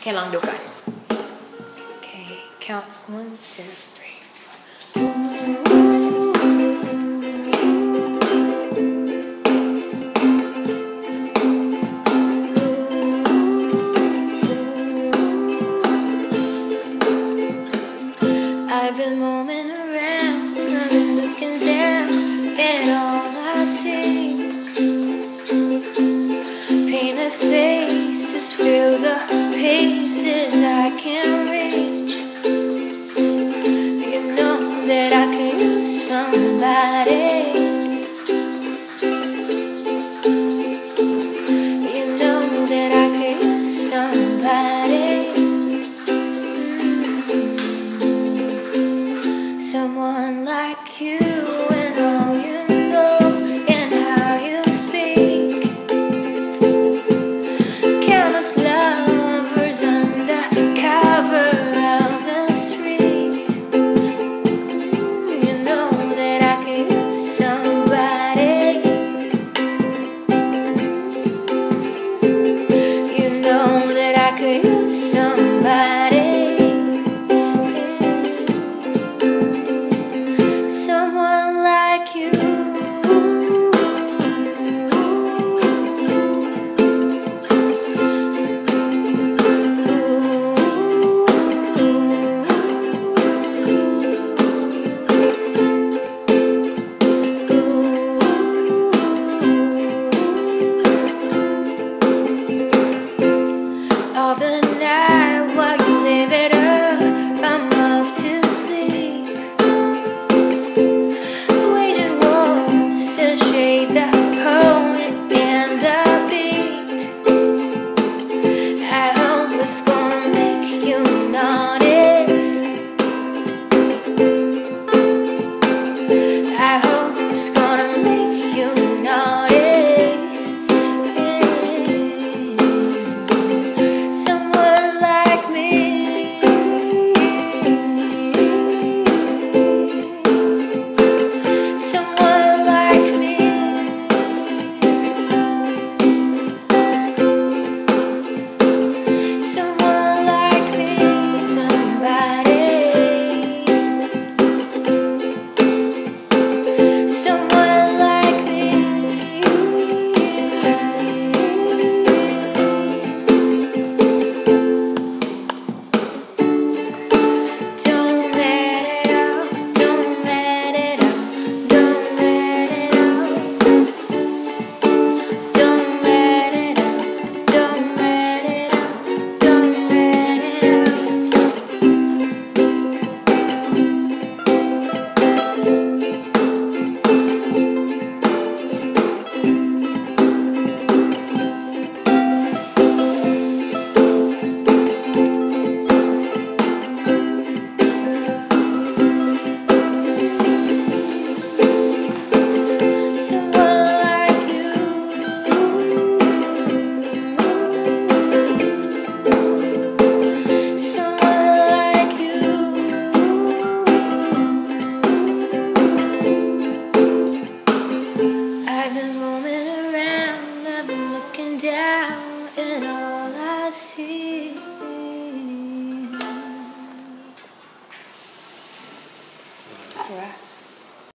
เคลองดูก่อนโอเค count 1 2 3 I've been roaming around, I've been looking down at all I see. Painted faces fill the places I can't reach. You know that I could use somebody. You know that I could use somebody. Someone like you and all you know and how you speak. Countless lovers under cover of the street. You know that I could use somebody. You know that I could use somebody. Someone like you. Of the night while you live it up, I'm off to sleep. Waging wars to shape the poet and the beat. I hope it's gonna